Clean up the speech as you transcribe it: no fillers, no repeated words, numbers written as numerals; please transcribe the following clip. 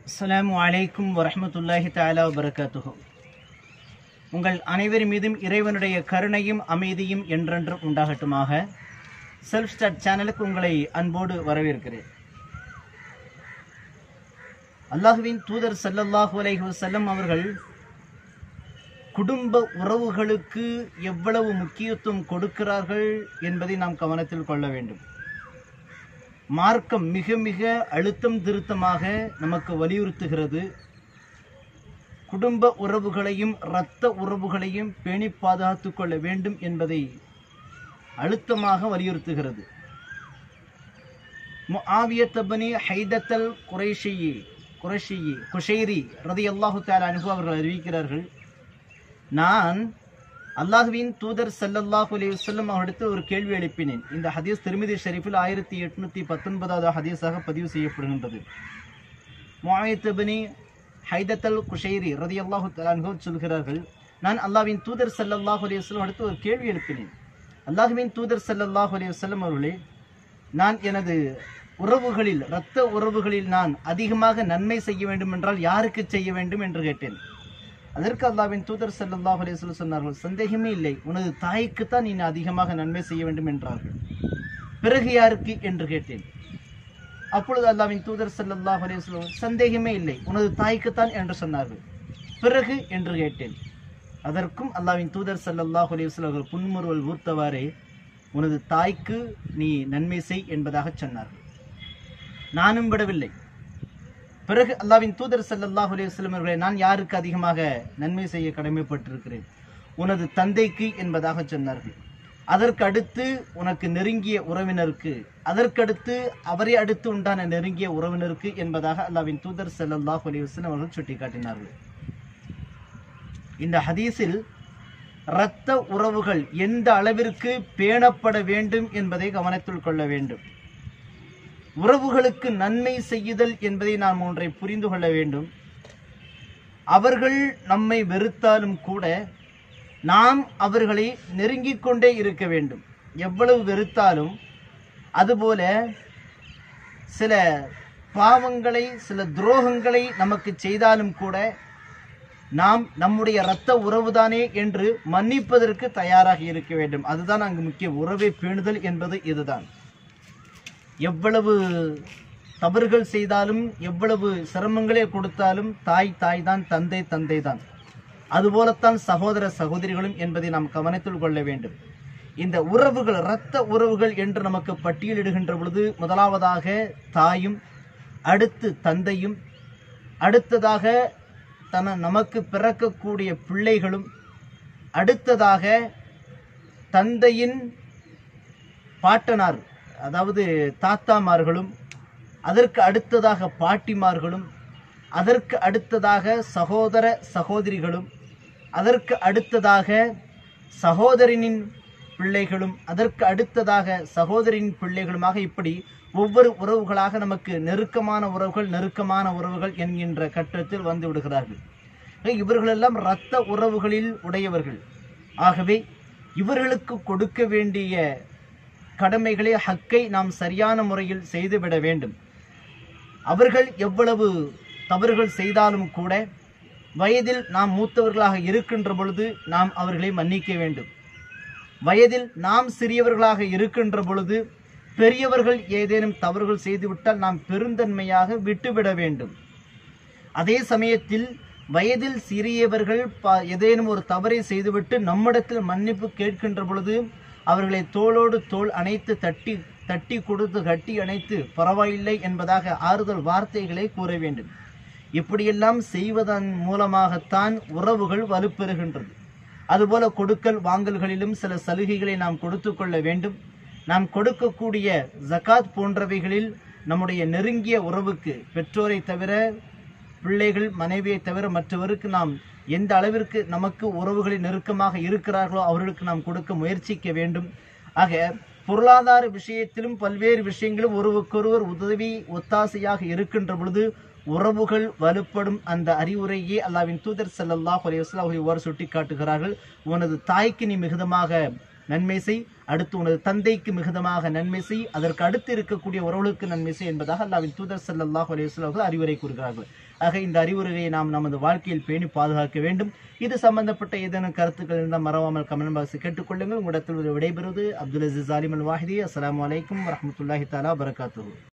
அஸ்ஸலாமு அலைக்கும் வரஹ்மத்துல்லாஹி தஆலா வபரகாத்துஹு. உங்கள் அனைவர் மீதும் இறைவனுடைய கருணையும் அமைதியும் என்றென்றும் உண்டாகட்டுமாக. செல்ஃப் ஸ்டார்ட் சேனலுக்கு உங்களை அன்போடு வரவேற்கிறேன். அல்லாஹ்வின் தூதர் ஸல்லல்லாஹு அலைஹி வஸல்லம் அவர்கள் குடும்ப உறவுகளுக்கு எவ்வளவு முக்கியத்துவம் கொடுக்கிறார்கள் என்பதை நாம் கவனத்தில் கொள்ள வேண்டும். மார்க்கம் மிக மிக அழுத்தம் திருத்தமாக நமக்கு வலியுறுத்துகிறது. குடும்ப உறவுகளையும் இரத்த உறவுகளையும் பேணி பாதுகாத்துக் கொள்ள வேண்டும் என்பதை அழுத்தமாக வலியுறுத்துகிறது. முஆவியத் இப்னு ஹைதத்தல் குஷைரி ரலியல்லாஹு தஆலா அன்ஹு அவர்கள் அறிவிக்கிறார்கள், நான் அல்லாஹ்வின் தூதர் ஸல்லல்லாஹு அலைஹி வஸல்லம் அவரிடத்தில் ஒரு கேள்வி எழுப்பினேன். இந்த ஹதீஸ் திர்மிதி ஷரீஃபில் 1819வது ஹதீஸாக பதிவு செய்யப்படுகின்றது. முஆவியத் இப்னு ஹைதத்தல் குஷைரி ரலியல்லாஹு தஆலா அன்ஹு சொல்கிறார்கள், நான் அல்லாஹ்வின் தூதர் ஸல்லல்லாஹு அலைஹி வஸல்லம் அவரிடத்தில் ஒரு கேள்வி எழுப்பினேன். அல்லாஹ்வின் தூதர் ஸல்லல்லாஹு அலைஹி வஸல்லம் அவர்களே, நான் எனது உறவுகளில் இரத்த உறவுகளில் நான் அதிகமாக நன்மை செய்ய வேண்டும் என்றால் யாருக்கு செய்ய வேண்டும் என்று கேட்டேன். அதற்கு அல்லாஹ்வின் தூதர் ஸல்லல்லாஹு அலைஹி வஸல்லம் சொன்னார்கள், சந்தேகமே இல்லை, உனது தாய்க்குத்தான் நீ அதிகமாக நன்மை செய்ய வேண்டும் என்றார்கள். பிறகு யாருக்கு என்று கேட்டேன். அப்பொழுது அல்லாஹ்வின் தூதர் ஸல்லல்லாஹு அலைஹி வஸல்லம், சந்தேகமே இல்லை, உனது தாய்க்குத்தான் என்று சொன்னார்கள். பிறகு என்று கேட்டேன். அதற்கும் அல்லாஹ்வின் தூதர் ஸல்லல்லாஹு அலைஹி வஸல்லம் அவர்கள் புன்முறுவல் ஊர்த்தவாறே உனது தாய்க்கு நீ நன்மை செய் என்பதாக சொன்னார்கள். நானும் விடவில்லை. பிறகு அல்லாஹ்வின் தூதர் ஸல்லல்லாஹு அலைஹி வஸல்லம் அவர்களே, நான் யாருக்கு அதிகமாக நன்மை செய்ய கடமைப்பட்டிருக்கிறேன்? உனது தந்தைக்கு என்பதாக சொன்னார்கள். அதற்கு அடுத்து உனக்கு நெருங்கிய உறவினருக்கு, அதற்கடுத்து அவரை அடுத்து உண்டான நெருங்கிய உறவினருக்கு என்பதாக அல்லாஹ்வின் தூதர் ஸல்லல்லாஹு அலைஹி வஸல்லம் அவர்கள் சுட்டிக்காட்டினார்கள். இந்த ஹதீஸில் இரத்த உறவுகள் எந்த அளவிற்கு பேணப்பட வேண்டும் என்பதை கவனத்தில் கொள்ள வேண்டும். உறவுகளுக்கு நன்மை செய்யுதல் என்பதை நாம் ஒன்றை புரிந்து கொள்ள வேண்டும். அவர்கள் நம்மை வெறுத்தாலும் கூட நாம் அவர்களை நெருங்கிக் கொண்டே இருக்க வேண்டும். எவ்வளவு வெறுத்தாலும், அதுபோல சில பாவங்களை, சில துரோகங்களை நமக்கு செய்தாலும் கூட நாம் நம்முடைய இரத்த உறவுதானே என்று மன்னிப்பதற்கு தயாராக இருக்க வேண்டும். அதுதான் அங்கு முக்கிய. உறவை பேணுதல் என்பது இதுதான். எவ்வளவு தவறுகள் செய்தாலும், எவ்வளவு சிரமங்களே கொடுத்தாலும் தாய் தாய் தான், தந்தை தந்தை தான். அதுபோலத்தான் சகோதர சகோதரிகளும் என்பதை நாம் கவனத்தில் கொள்ள வேண்டும். இந்த உறவுகள், இரத்த உறவுகள் என்று நமக்கு பட்டியலிடுகின்ற பொழுது முதலாவதாக தாயும், அடுத்து தந்தையும், அடுத்ததாக நமக்கு பிறக்கக்கூடிய பிள்ளைகளும், அடுத்ததாக தந்தையின் பாட்டனார் அதாவது தாத்தாமார்களும், அதற்கு அடுத்ததாக பாட்டிமார்களும், அதற்கு அடுத்ததாக சகோதர சகோதரிகளும், அதற்கு அடுத்ததாக சகோதரனின் பிள்ளைகளும், அதற்கு அடுத்ததாக சகோதரின் பிள்ளைகளுமாக இப்படி ஒவ்வொரு உறவுகளாக நமக்கு நெருக்கமான உறவுகள் என்கின்ற கட்டத்தில் வந்து விடுகிறார்கள். இவர்களெல்லாம் இரத்த உறவுகளில் உடையவர்கள். ஆகவே இவர்களுக்கு கொடுக்க வேண்டிய கடமைகளை, ஹக்கை நாம் சரியான முறையில் செய்துவிட வேண்டும். அவர்கள் எவ்வளவு தவறுகள் செய்தாலும் கூட வயதில் நாம் மூத்தவர்களாக இருக்கின்ற பொழுது நாம் அவர்களை மன்னிக்க வேண்டும். வயதில் நாம் சிறியவர்களாக இருக்கின்ற பொழுது பெரியவர்கள் ஏதேனும் தவறுகள் செய்துவிட்டால் நாம் பெருந்தன்மையாக விட்டுவிட வேண்டும். அதே சமயத்தில் வயதில் சிறியவர்கள் ஏதேனும் ஒரு தவறை செய்துவிட்டு நம்மிடத்தில் மன்னிப்பு கேட்கின்ற பொழுது அவர்களை தோளோடு தோள் அணைத்து தட்டி கொடுத்து கட்டி அணைத்து பரவாயில்லை என்பதாக ஆறுதல் வார்த்தைகளை கூற வேண்டும். இப்படியெல்லாம் செய்வதன் மூலமாகத்தான் உறவுகள் வலுப்பெறுகின்றது. அதுபோல கொடுக்கல் வாங்கல்களிலும் சில சலுகைகளை நாம் கொடுத்து கொள்ள வேண்டும். நாம் கொடுக்கக்கூடிய ஜகாத் போன்றவைகளில் நம்முடைய நெருங்கிய உறவுக்கு, பெற்றோரை தவிர, பிள்ளைகள், மனைவியை தவிர மற்றவருக்கு நாம் எந்த அளவிற்கு நமக்கு உறவுகளில் நெருக்கமாக இருக்கிறார்களோ அவர்களுக்கு நாம் கொடுக்க முயற்சிக்க வேண்டும். ஆக பொருளாதார விஷயத்திலும் பல்வேறு விஷயங்களும் ஒருவருக்கொருவர் உதவி ஒத்தாசையாக இருக்கின்ற பொழுது உறவுகள் வலுப்படும். அந்த அறிவுரையே அல்லாஹ்வின் தூதர் ஸல்லல்லாஹு அலைஹி வஸல்லம் அவர்கள் சுட்டி காட்டுகிறார்கள். உனது தாய்க்கு நீ மிகுதமாக நன்மை செய், அடுத்து உனது தந்தைக்கு மிகுதமாக நன்மை செய், அதற்கு அடுத்து இருக்கக்கூடிய உறவுகளுக்கு நன்மை செய் என்பதாக அல்லாஹ்வின் தூதர் ஸல்லல்லாஹு அலைஹி வஸல்லம் அவர்கள் அறிவுரை கூறுகிறார்கள். ஆக இந்த அறிவுரையை நாம் நமது வாழ்க்கையில் பேணி பாதுகாக்க வேண்டும். இது சம்பந்தப்பட்ட ஏதேனும் கருத்துக்கள் இருந்தால் மறவாமல் கமெண்ட் பாக்ஸில் கேட்டுக்கொள்ளுங்கள். உங்களிடத்தில் விடைபெறுவது அப்துல் அசீஸ் ஆலிம் அல் வாஹிதி. அஸ்ஸலாமு அலைக்கும் வரஹ்மத்துல்லாஹி தஆலா வபரகாத்துஹு.